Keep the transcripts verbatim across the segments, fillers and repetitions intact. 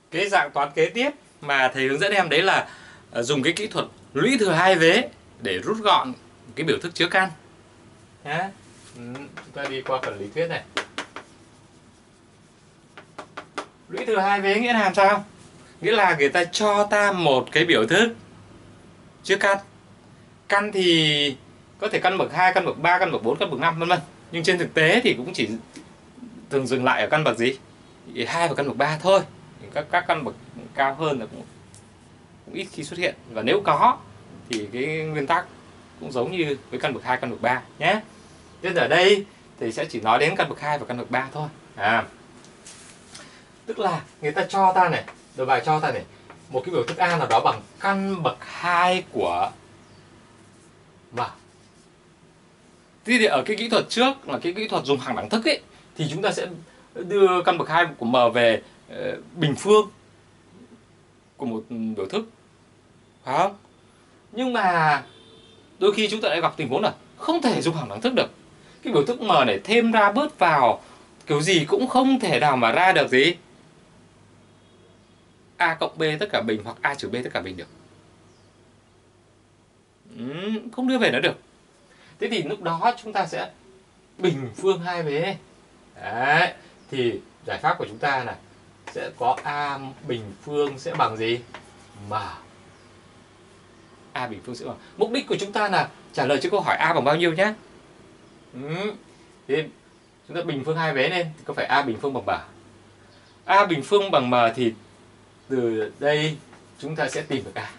Cái dạng toán kế tiếp mà thầy hướng dẫn em đấy là dùng cái kỹ thuật lũy thừa hai vế để rút gọn cái biểu thức chứa căn nhá. Chúng ta đi qua phần lý thuyết này. Lũy thừa hai vế nghĩa là làm sao? Nghĩa là người ta cho ta một cái biểu thức chứa căn. Căn thì có thể căn bậc hai, căn bậc ba, căn bậc bốn, căn bậc năm vân vân. Nhưng trên thực tế thì cũng chỉ thường dừng lại ở căn bậc gì? hai và căn bậc ba thôi. Các các căn bậc cao hơn là cũng, cũng ít khi xuất hiện, và nếu có thì cái nguyên tắc cũng giống như với căn bậc hai, căn bậc ba nhé. Nên ở đây thì sẽ chỉ nói đến căn bậc hai và căn bậc ba thôi. À, tức là người ta cho ta này, đầu bài cho ta này một cái biểu thức A nào đó bằng căn bậc hai của M. Thì ở cái kỹ thuật trước là cái kỹ thuật dùng hàng đẳng thức ấy, thì chúng ta sẽ đưa căn bậc hai của M về uh, bình phương của một biểu thức, phải không? Nhưng mà đôi khi chúng ta lại gặp tình huống là không thể dùng hàng đẳng thức được. Cái biểu thức M này thêm ra bớt vào kiểu gì cũng không thể nào mà ra được gì A cộng B tất cả bình hoặc A trừ B tất cả bình được. Ừ, không đưa về nó được. Thế thì lúc đó chúng ta sẽ bình phương hai vế. Đấy, thì giải pháp của chúng ta là sẽ có A bình phương sẽ bằng gì? M. A bình phương sẽ bằng. Mục đích của chúng ta là trả lời cho câu hỏi A bằng bao nhiêu nhé. Ừ. Thì chúng ta bình phương hai vế lên thì có phải A bình phương bằng M. A bình phương bằng M thì từ đây chúng ta sẽ tìm được A.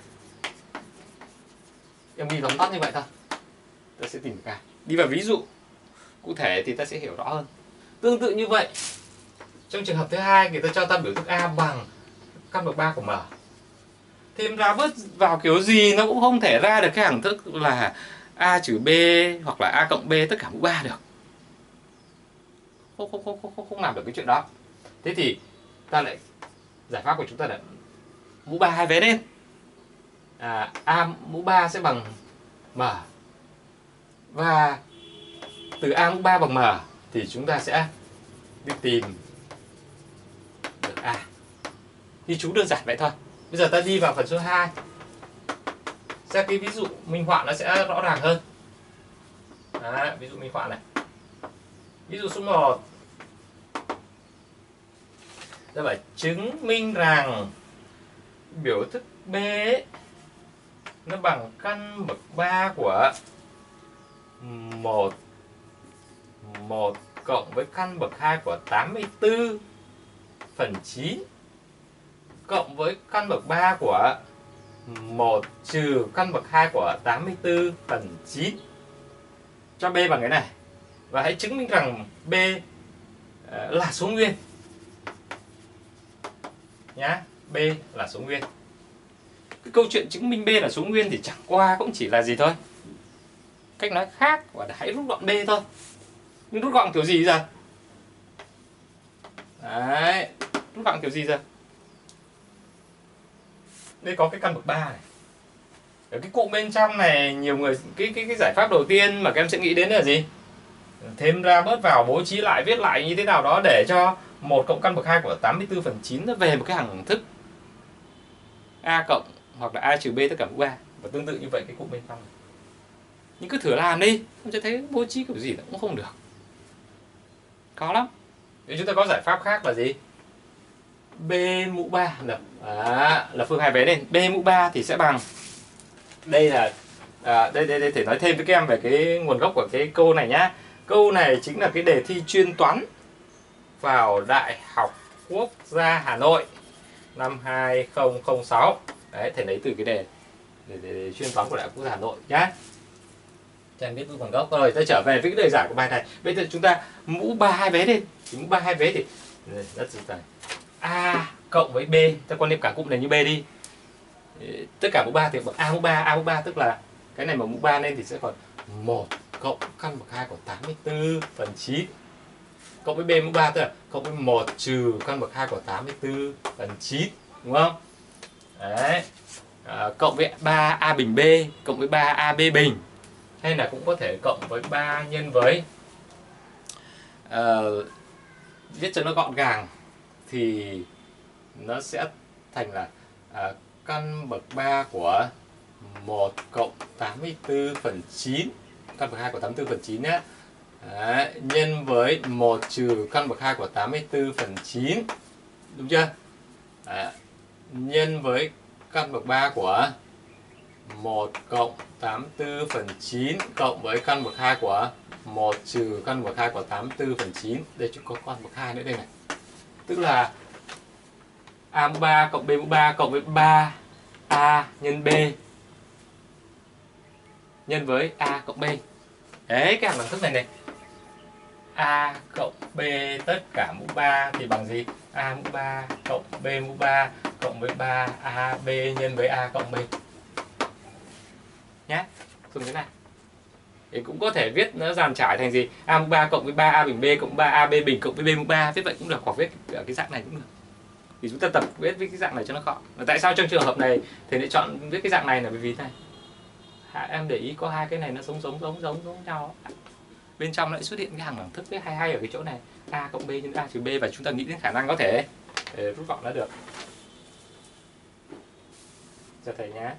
Em ghi tóm tắt như vậy thôi. Ta sẽ tìm được A. Đi vào ví dụ cụ thể thì ta sẽ hiểu rõ hơn. Tương tự như vậy, trong trường hợp thứ hai người ta cho ta biểu thức A bằng căn bậc ba của M. Thêm ra bớt vào kiểu gì nó cũng không thể ra được cái hằng thức là A trừ B hoặc là A cộng B tất cả mũ ba được. Không, không, không, không, không làm được cái chuyện đó. Thế thì ta lại giải pháp của chúng ta là mũ ba hai vế lên. À, A mũ ba sẽ bằng M. Và từ A mũ ba bằng M thì chúng ta sẽ đi tìm được A. Thì chú đơn giản vậy thôi. Bây giờ ta đi vào phần số hai. Xem cái ví dụ minh họa nó sẽ rõ ràng hơn. Đấy, ví dụ minh họa này. Ví dụ số một. Ta phải chứng minh rằng biểu thức B nó bằng căn bậc ba của một một cộng với căn bậc hai của tám mươi tư phần chín cộng với căn bậc ba của một trừ căn bậc hai của tám mươi tư phần chín. Cho B bằng cái này. Và hãy chứng minh rằng B là số nguyên. Nhá, B là số nguyên. Cái câu chuyện chứng minh B là số nguyên thì chẳng qua cũng chỉ là gì thôi. Cách nói khác và hãy rút gọn B thôi. Nhưng rút gọn kiểu gì giờ? Đấy, rút gọn kiểu gì giờ? Đây có cái căn bậc ba này. Ở cái cụm bên trong này nhiều người cái cái cái giải pháp đầu tiên mà các em sẽ nghĩ đến là gì? Thêm ra bớt vào, bố trí lại, viết lại như thế nào đó để cho một cộng căn bậc hai của tám mươi tư phần chín nó về một cái hằng thức A cộng hoặc là A trừ B tất cả mũ ba. Và tương tự như vậy cái cụm bên trong này. Nhưng cứ thử làm đi, em sẽ thấy bố trí kiểu gì cũng không được. Khó lắm. Nếu chúng ta có giải pháp khác là gì? B mũ ba là, à, là phương hai vế lên. B mũ ba thì sẽ bằng. Đây là à, đây, đây đây thể nói thêm với các em về cái nguồn gốc của cái câu này nhá. Câu này chính là cái đề thi chuyên toán vào Đại học Quốc gia Hà Nội năm hai không không sáu. Đấy, thầy lấy từ cái đề, đề, đề, đề chuyên toán của Đại học Quốc gia Hà Nội nhá. Cho em biết nguồn gốc rồi. Ta trở về với cái lời giải của bài này. Bây giờ chúng ta mũ ba hai vế đi. Thì mũ ba hai vế thì rất dễ dàng. A cộng với B, ta quan niệm cả cụm này như B đi. Tất cả mũ ba thì bằng A mũ ba, A mũ ba tức là cái này mà mũ ba lên thì sẽ còn một cộng căn bậc hai của tám mươi tư phần chín cộng với B mũ ba tức là cộng với một trừ căn bậc hai của tám mươi tư phần chín, đúng không? Đấy. À, cộng với ba A bình B cộng với ba A B bình, hay là cũng có thể cộng với ba nhân với uh, viết cho nó gọn gàng thì nó sẽ thành là à, căn bậc ba của một cộng tám mươi tư phần chín, căn bậc hai của tám mươi tư phần chín nhé. Đấy, nhân với một trừ căn bậc hai của tám mươi tư phần chín, đúng chưa? Đấy, nhân với căn bậc ba của một cộng tám mươi tư phần chín cộng với căn bậc hai của một trừ căn bậc hai của tám mươi tư phần chín. Đây chúng có căn bậc hai nữa đây này. Tức là a mũ ba cộng b mũ ba cộng với ba a nhân b nhân với a cộng b. Đấy, cái hàng đẳng thức này này. A cộng B tất cả mũ ba thì bằng gì? A mũ ba cộng B mũ ba cộng với ba a b nhân với A cộng B. Nhá, dùng thế này. Thì cũng có thể viết nó dàn trải thành gì? A mũ ba cộng với ba a bình B cộng ba a b bình cộng với B mũ ba. Viết vậy cũng được, hoặc viết ở cái dạng này cũng được. Thì chúng ta tập viết với cái dạng này cho nó khó. Tại sao trong trường hợp này thì lại chọn viết cái dạng này là bởi vì này. Em để ý có hai cái này nó giống giống giống giống giống nhau. Bên trong lại xuất hiện cái hàng đẳng thức viết hay hay ở cái chỗ này, a cộng b nhân a trừ b, và chúng ta nghĩ đến khả năng có thể để rút gọn nó được. Cho thầy nhé.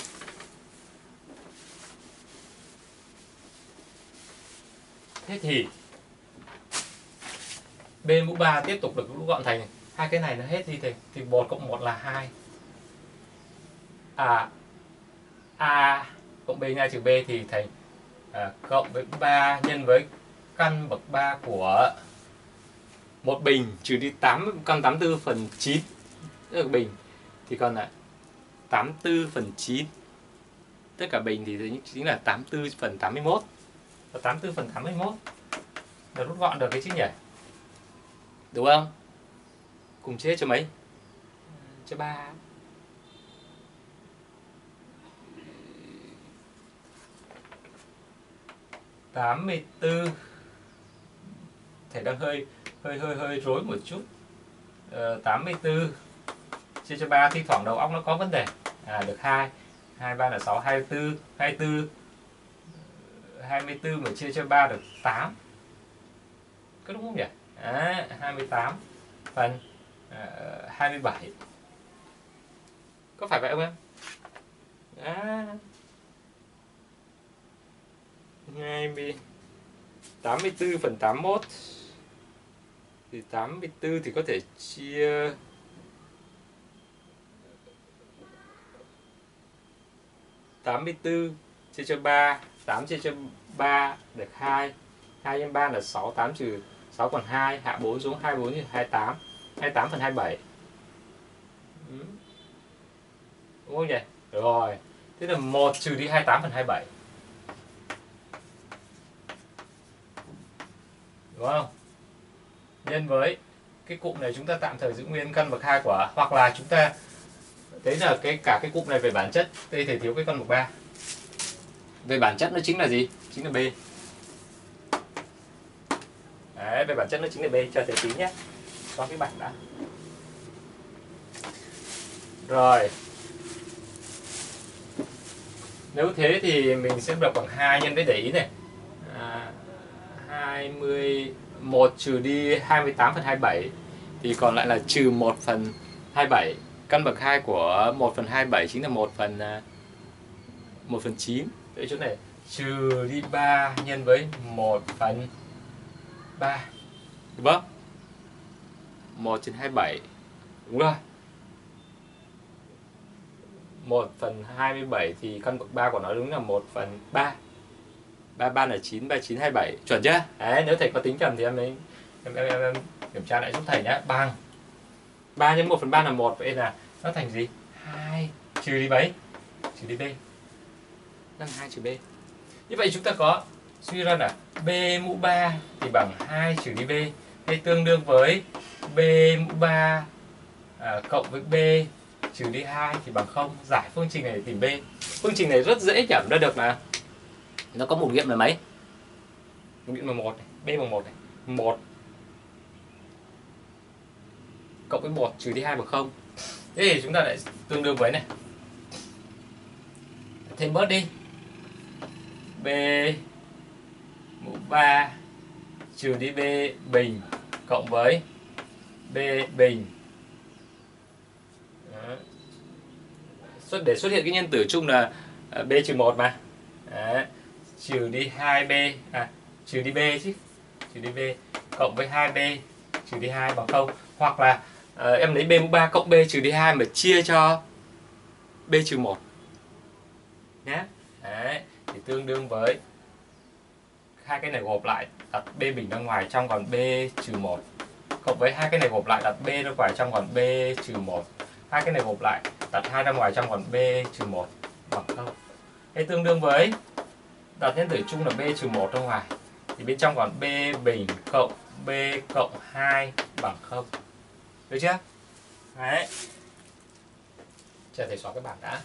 Thế thì b mũ ba tiếp tục được rút gọn thành hai cái này nó hết đi thầy, thì một cộng một là hai. À a cộng b nhân a trừ b thì thầy à, cộng với ba nhân với căn bậc ba của một bình trừ đi tám căn tám mươi tư phần chín, tức là bình thì còn lại tám mươi tư phần chín, tất cả bình thì chính là tám mươi tư phần tám mươi mốt, và tám mươi tư phần tám mươi mốt là rút gọn được cái chứ nhỉ, đúng không? Cùng chia cho mấy? Cho ba. tám mươi tư, thầy đang hơi hơi hơi hơi rối một chút. Ờ, tám mươi tư chia cho ba, thi thoảng đầu óc nó có vấn đề. À, được hai, hai ba là sáu, hai mươi tư, hai mươi tư, hai mươi tư mà chia cho ba được tám. Có đúng không nhỉ? À, hai mươi tám phần uh, hai mươi bảy. Có phải vậy không em? À, hai mươi, tám mươi tư phần tám mươi mốt thì tám mươi tư thì có thể chia tám mươi tư chia cho ba, tám chia cho ba được hai, hai nhân ba là sáu, tám trừ sáu còn hai, hạ bốn xuống, hai mươi bốn thì hai mươi tám, hai mươi tám phần hai mươi bảy. Ừ. Đúng không nhỉ? Rồi, thế là một trừ đi hai mươi tám phần hai mươi bảy. Đúng không? Nhân với cái cụm này chúng ta tạm thời giữ nguyên căn bậc hai của, hoặc là chúng ta thấy là cái cả cái cụm này về bản chất đây thầy thiếu cái căn bậc ba. Về bản chất nó chính là gì? Chính là B. Đấy, về bản chất nó chính là B, cho thầy tí nhé. Có cái bảng đã. Rồi. Nếu thế thì mình sẽ đọc bằng hai nhân với để ý này. À, hai mươi mốt trừ đi hai mươi tám phần hai mươi bảy thì còn lại là trừ một phần hai mươi bảy. Căn bậc hai của một phần hai mươi bảy chính là một phần một phần chín. Đấy, chỗ này trừ đi ba nhân với một phần ba. Đúng không? một trên hai mươi bảy. Đúng rồi. một phần hai mươi bảy thì căn bậc ba của nó đúng là một phần ba. ba, ba là chín, ba, chín, hai mươi bảy. Chuẩn chưa? Đấy, nếu thầy có tính nhầm thì em ấy em, em, em, em kiểm tra lại giúp thầy nhé. Bằng ba nhân một phần ba là một, vậy là nó thành gì? hai trừ đi mấy? Trừ đi B. Nó là hai trừ B. Như vậy chúng ta có suy ra là B mũ ba thì bằng hai trừ đi B, hay tương đương với B mũ ba à, cộng với B trừ đi hai thì bằng không. Giải phương trình này để tìm B. Phương trình này rất dễ nhẩm ra được là nó có một nghiệm là mấy? Một nghiệm là một này, B bằng một này. một cộng với một trừ đi hai bằng không. Thế thì chúng ta lại tương đương với này. Thêm bớt đi. B mũ ba trừ đi B bình cộng với B bình xuất để xuất hiện cái nhân tử chung là b trừ một mà. Đấy. Trừ đi hai b, à trừ đi b chứ, trừ đi b cộng với hai b trừ đi hai bằng không. Hoặc là uh, em lấy b mũ ba cộng b trừ đi hai mà chia cho b trừ một nhé. Đấy, thì tương đương với hai cái này gộp lại đặt b bình ra ngoài trong còn b trừ một, cộng với hai cái này gộp lại đặt b ra ngoài trong còn b trừ một, hai cái này gộp lại đặt hai ra ngoài trong còn b trừ một bằng không. Thế tương đương với đặt nhân tử chung là b trừ một ra ngoài thì bên trong còn b bình cộng b cộng hai bằng không. Được chưa? Đấy. Chờ thầy xóa cái bảng đã.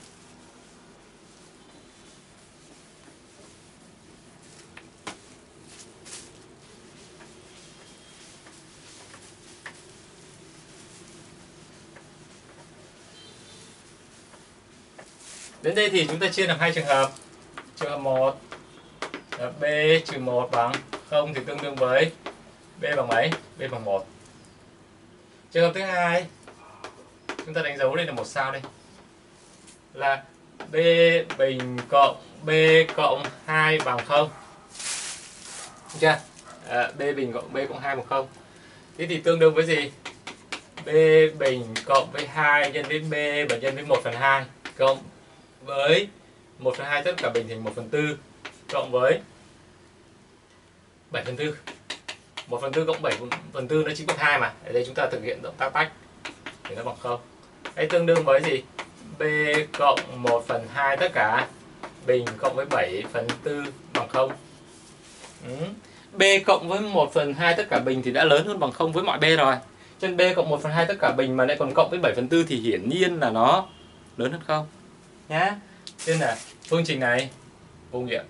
Đến đây thì chúng ta chia làm hai trường hợp. Trường hợp một là b trừ một bằng không thì tương đương với b bằng mấy? B bằng một. Trường hợp thứ hai chúng ta đánh dấu đây là một sao đây. Là b bình cộng b cộng hai bằng không. Được chưa? À, b bình cộng b cộng hai bằng không. Thế thì tương đương với gì? B bình cộng với hai nhân với b và nhân với một phần hai cộng với một phần hai tất cả bình thành một phần tư cộng với bảy phần tư. một phần tư cộng bảy phần tư nó chính bằng hai mà. Ở đây chúng ta thực hiện động tác tách thì nó bằng không. Đây tương đương với gì? B cộng một phần hai tất cả bình cộng với bảy phần tư bằng không. Ừ. B cộng với một phần hai tất cả bình thì đã lớn hơn bằng không với mọi b rồi. Cho nên b cộng một phần hai tất cả bình mà lại còn cộng với bảy phần tư thì hiển nhiên là nó lớn hơn không. Nhá. Nên là phương trình này vô nghiệm.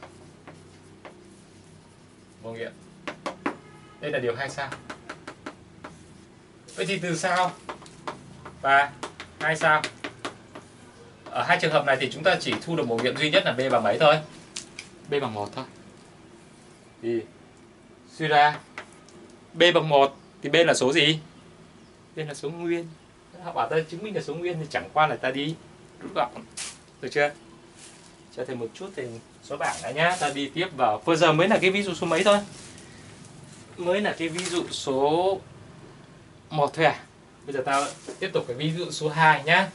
Vô nghiệm. Đây là điều hai sao. Vậy thì từ sao và hai sao. Ở hai trường hợp này thì chúng ta chỉ thu được một nghiệm duy nhất là b bằng mấy thôi? B bằng một thôi. Thì suy ra b bằng một thì b là số gì? B là số nguyên. Họ bảo ta chứng minh là số nguyên thì chẳng qua là ta đi rút gọn. Được chưa? Cho thêm một chút thì số bảng đã nhá. Ta đi tiếp vào. Vừa giờ mới là cái ví dụ số mấy thôi? Mới là cái ví dụ số một thôi à? Bây giờ ta tiếp tục cái ví dụ số hai nhá.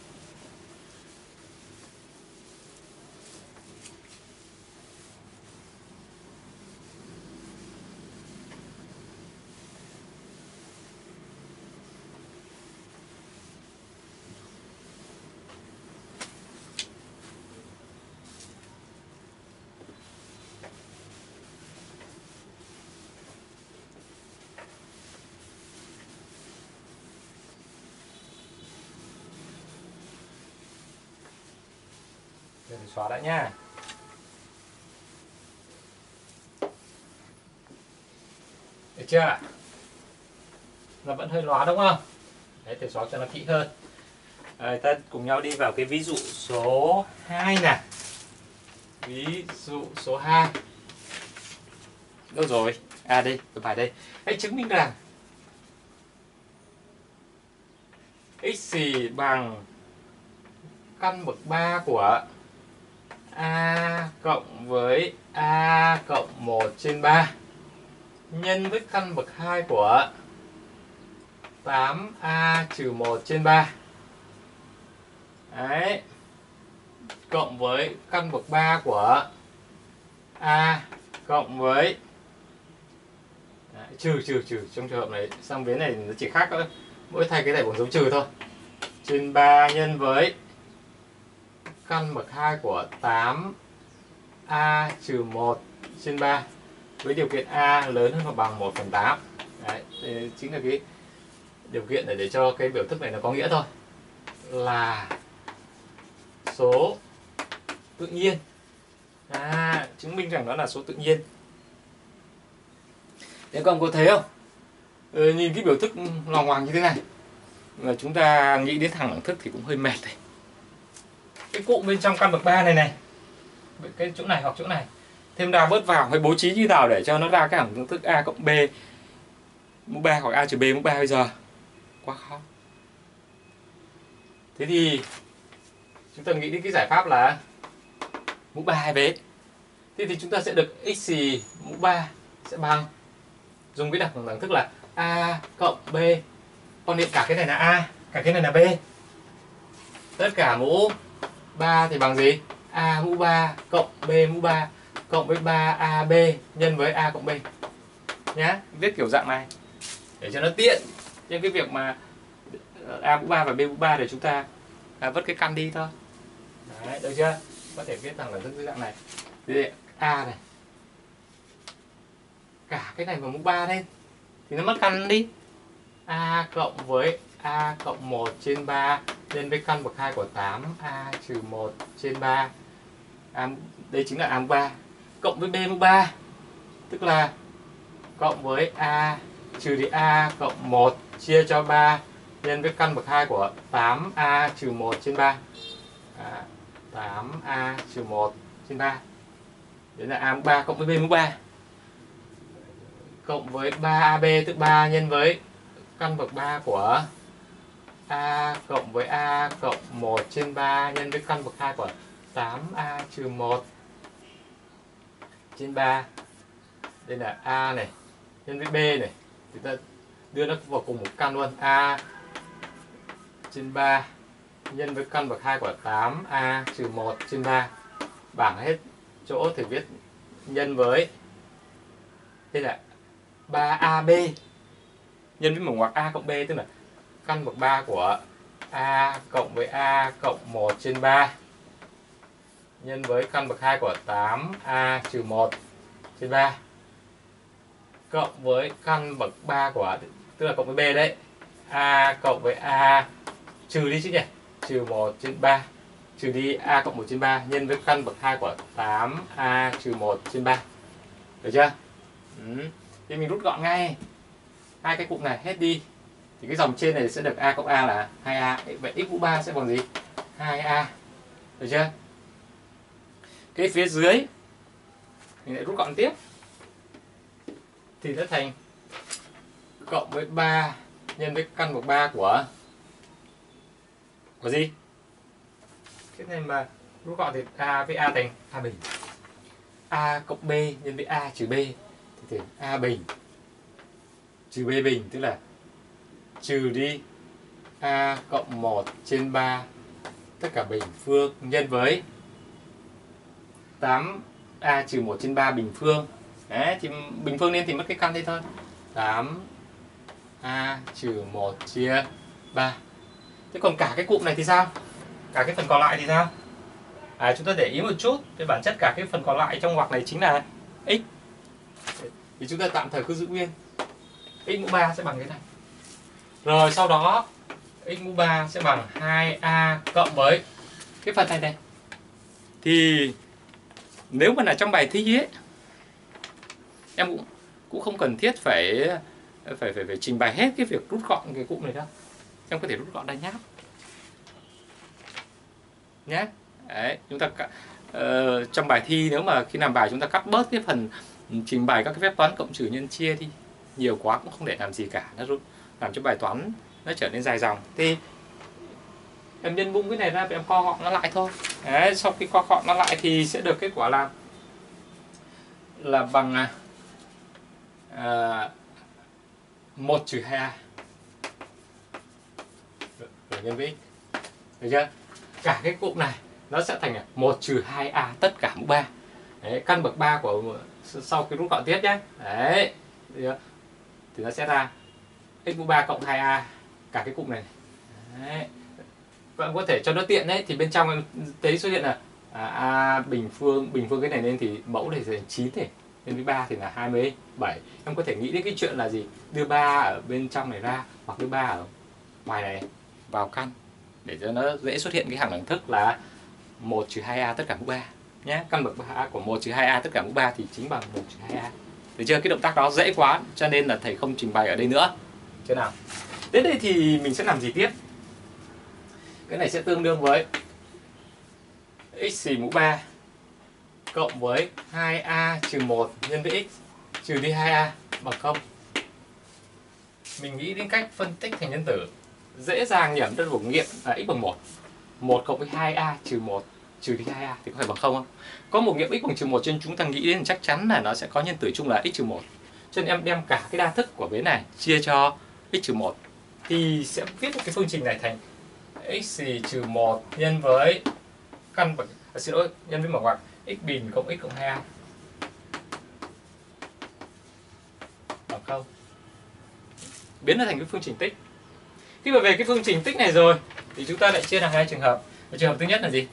Để xóa đã nha. Được chưa? Nó vẫn hơi lóa đúng không? Đấy, thầy xóa cho nó kỹ hơn. Rồi, ta cùng nhau đi vào cái ví dụ số hai nè. Ví dụ số hai. Đâu rồi? À đây, cái bài đây. Hãy chứng minh rằng x bằng căn bậc ba của a cộng với a cộng một trên ba nhân với căn bậc hai của tám a trừ một trên ba. Đấy. Cộng với căn bậc ba của a cộng với đấy, trừ trừ trừ trong trường hợp này sang vế này nó chỉ khác thôi. Mỗi thay cái này bằng dấu trừ thôi. Trên ba nhân với căn bậc hai của tám a trừ một trên ba với điều kiện a lớn hơn hoặc bằng một phần tám. Đấy, đây chính là cái điều kiện để để cho cái biểu thức này nó có nghĩa thôi. Là số tự nhiên. À, chứng minh rằng nó là số tự nhiên. Thế con có thấy không? Ừ, nhìn cái biểu thức loằng ngoằng như thế này mà chúng ta nghĩ đến thẳng đẳng thức thì cũng hơi mệt này. Cái cụm bên trong căn bậc ba này này, cái chỗ này hoặc chỗ này thêm ra bớt vào hay bố trí như nào để cho nó ra cái đẳng thức a cộng b mũ ba hoặc a trừ b mũ ba bây giờ quá khó. Thế thì chúng ta nghĩ đến cái giải pháp là mũ ba hai vế. Thế thì chúng ta sẽ được x xì mũ ba sẽ bằng, dùng cái đặc đẳng thức là a cộng b. Con niệm cả cái này là a, cả cái này là b. Tất cả mũ ba thì bằng gì? A mũ ba cộng b mũ ba cộng với ba a b nhân với a cộng b. Nhá, viết kiểu dạng này để cho nó tiện trên cái việc mà a mũ ba và b mũ ba để chúng ta à, vứt cái căn đi thôi. Đấy, được chưa? Có thể viết thẳng là thức dạng này. Thì a này, cả cái này vào mũ ba lên thì nó mất căn đi. A cộng với a cộng một trên ba nhân với căn bậc hai của tám a trừ một trên ba. A, đây chính là a mũ ba cộng với b mũ ba, tức là cộng với a trừ đi a cộng một chia cho ba nhân với căn bậc hai của tám a trừ một trên ba. À, tám a trừ một trên ba. Đấy là a mũ ba cộng với b mũ ba. Cộng với ba a b, tức ba nhân với căn bậc ba của a cộng với a cộng một trên ba nhân với căn bậc hai của tám a trừ một trên ba. Đây là a này nhân với b này, thì ta đưa nó vào cùng một căn luôn. A trên ba nhân với căn bậc hai của tám a trừ một trên ba. Bảng hết chỗ thì viết nhân với, đây là ba a b nhân với mở ngoặc a cộng b, tức là căn bậc ba của a cộng với a cộng một trên ba nhân với căn bậc hai của tám a trừ một trên ba cộng với căn bậc ba của, tức là cộng với b đấy, a cộng với a trừ đi chứ nhỉ, trừ một trên ba, trừ đi a cộng một trên ba nhân với căn bậc hai của tám a trừ một trên ba. Được chưa? Ừ. Thì mình rút gọn ngay hai cái cụm này hết đi, thì cái dòng trên này sẽ được a cộng a là hai a. Vậy x mũ ba sẽ bằng gì? hai a. Được chưa? Cái phía dưới mình lại rút gọn tiếp, thì nó thành cộng với ba nhân với căn bậc ba của của gì? Cái này mà rút gọn thì a với a thành a bình. A cộng b nhân với a trừ b thì thành a bình trừ b bình, tức là trừ đi a cộng một trên ba tất cả bình phương nhân với tám a trừ một trên ba bình phương. Đấy, thì bình phương nên thì mất cái căn đây thôi. tám a trừ một chia ba. Thế còn cả cái cụm này thì sao? Cả cái phần còn lại thì sao? À, chúng ta để ý một chút, cái bản chất cả cái phần còn lại trong ngoặc này chính là x. Thì chúng ta tạm thời cứ giữ nguyên. X mũ ba sẽ bằng cái này. Rồi sau đó x mũ ba sẽ bằng hai a cộng với cái phần này này. Thì nếu mà là trong bài thi ấy, em cũng cũng không cần thiết phải phải phải phải trình bày hết cái việc rút gọn cái cụm này đâu. Em có thể rút gọn đây nháp. Nhé. Đấy, chúng ta uh, trong bài thi nếu mà khi làm bài chúng ta cắt bớt cái phần trình bày các cái phép toán cộng trừ nhân chia đi, nhiều quá cũng không để làm gì cả, nó rút làm cho bài toán nó trở nên dài dòng. Thì em nhân bung cái này ra, em co gọn nó lại thôi. Đấy, sau khi co gọn nó lại thì sẽ được kết quả là là bằng à, một trừ hai a rồi nhân với x. Được chưa? Cả cái cụm này nó sẽ thành một trừ hai a tất cả mũ ba. Đấy, căn bậc ba của sau khi rút gọn tiếp nhé. Đấy. Thì nó sẽ ra x mũ ba cộng hai a cả cái cụm này. Đấy. Bạn có thể cho nó tiện đấy, thì bên trong em thấy xuất hiện là à, a bình phương, bình phương cái này lên thì mẫu này thành chín này, nhân với ba thì là hai mươi bảy. Em có thể nghĩ đến cái chuyện là gì? Đưa ba ở bên trong này ra, hoặc đưa ba ở ngoài này vào căn, để cho nó dễ xuất hiện cái hàng đẳng thức là một trừ hai a tất cả mũ ba nhé. Căn bậc ba của một trừ hai a tất cả mũ ba thì chính bằng một trừ hai a. Được chưa? Cái động tác đó dễ quá cho nên là thầy không trình bày ở đây nữa. Thế nào? Đến đây thì mình sẽ làm gì tiếp? Cái này sẽ tương đương với x xì mũ ba cộng với hai a trừ một nhân với x trừ đi hai a bằng không. Mình nghĩ đến cách phân tích thành nhân tử dễ dàng nhẩm đơn bổ nghiệm là x bằng một. một cộng với hai a trừ một trừ đi hai a thì có phải bằng không không? Có một nghiệm x bằng trừ một cho nên chúng ta nghĩ đến chắc chắn là nó sẽ có nhân tử chung là x trừ một. Cho nên em đem cả cái đa thức của vế này chia cho x trừ một thì sẽ viết cái phương trình này thành x trừ một nhân với căn bậc à, xin lỗi nhân với mở ngoặc x bình cộng x cộng hai a bằng không. Biến nó thành cái phương trình tích. Khi mà về cái phương trình tích này rồi thì chúng ta lại chia thành hai trường hợp. Trường hợp thứ nhất là gì?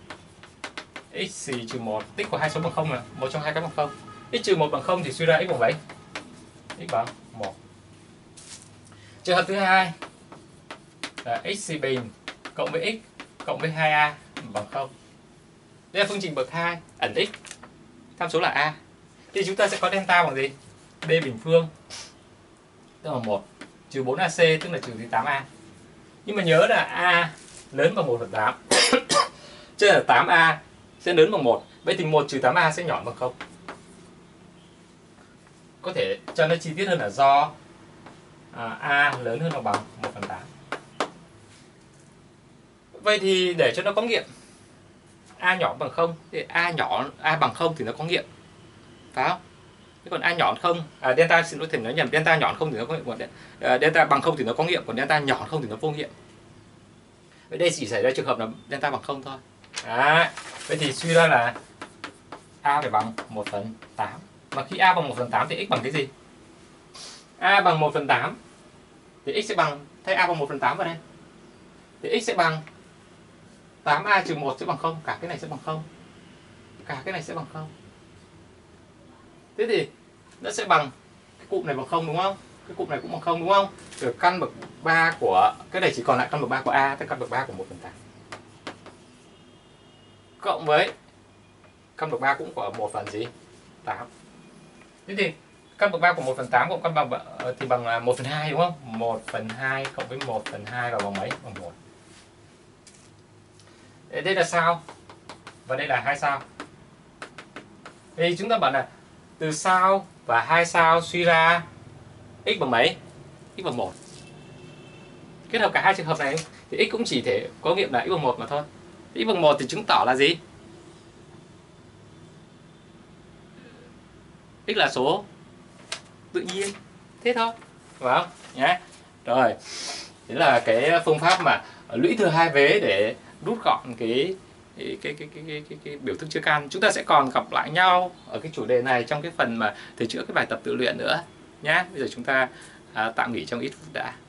X trừ một, tích của hai số bằng không là một trong hai cái bằng không. X trừ một bằng không thì suy ra x bằng mấy? X bằng một. Trường hợp thứ hai là x bình cộng với x cộng với hai a bằng không. Đây là phương trình bậc hai, ẩn x, tham số là a. Thì chúng ta sẽ có delta bằng gì? B bình phương tức là một trừ bốn a xê tức là trừ tám a. Nhưng mà nhớ là a lớn bằng một phần tám. Cho nên là tám a sẽ lớn bằng một. Vậy thì một trừ tám a sẽ nhỏ bằng không. Có thể cho nó chi tiết hơn là do à, a lớn hơn hoặc bằng một phần tám. Vậy thì để cho nó có nghiệm a nhỏ bằng không thì a nhỏ a bằng không thì nó có nghiệm, phải không? Thế còn a nhỏ không, à, delta xin lỗi, thể nói nhầm, delta nhỏ không thì nó có nghiệm, còn uh, delta bằng không thì nó có nghiệm, còn delta nhỏ không thì nó vô nghiệm. Vậy đây chỉ xảy ra trường hợp là delta bằng không thôi. Đấy. Vậy thì suy ra là a phải bằng một phần tám. Mà khi a bằng một phần tám thì x bằng cái gì? A bằng một phần tám thì x sẽ bằng, thay a bằng một phần tám vào đây thì x sẽ bằng tám a trừ một sẽ bằng không, cả cái này sẽ bằng không, cả cái này sẽ bằng không. Thế thì nó sẽ bằng cái cụm này bằng không đúng không? Cái cụm này cũng bằng không đúng không? Rồi căn bậc ba của cái này chỉ còn lại căn bậc ba của a, tức căn bậc ba của một phần tám. Cộng với căn bậc ba cũng của một phần gì? tám. Thế thì căn bậc ba của một phần tám cộng căn bậc thì bằng một phần hai đúng không? một phần hai cộng với một phần hai là bằng mấy? Bằng một. Đây là sao? Và đây là hai sao. Thì chúng ta bảo là từ sao và hai sao suy ra x bằng mấy? X bằng một. Kết hợp cả hai trường hợp này thì x cũng chỉ thể có nghiệm là x bằng một mà thôi. X bằng một thì chứng tỏ là gì? X là số tự nhiên. Thế thôi. Phải không? Nhá. Rồi. Đấy là cái phương pháp mà lũy thừa hai vế để rút gọn cái cái cái cái cái, cái, cái, cái biểu thức chia căn. Chúng ta sẽ còn gặp lại nhau ở cái chủ đề này trong cái phần mà thầy chữa cái bài tập tự luyện nữa nhá. Bây giờ chúng ta à, tạm nghỉ trong ít phút đã.